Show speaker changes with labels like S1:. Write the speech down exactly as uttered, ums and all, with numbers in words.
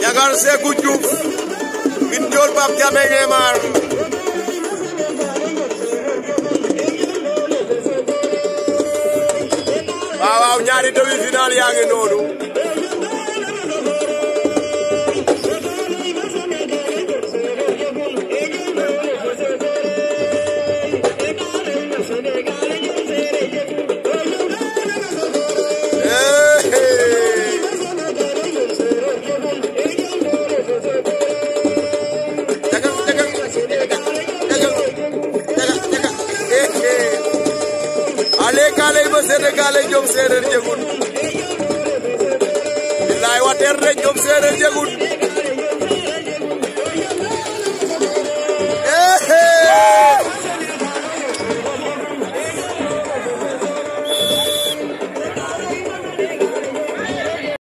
S1: Ndiagar Sékou Diouf min Ndiol Pape Diame Ngemar waaw waaw ñaari demi-finale yaa ngi noonu ale kale ma Sénégal jom séeréer jegun bilaay wa ter de jom séeréer jegun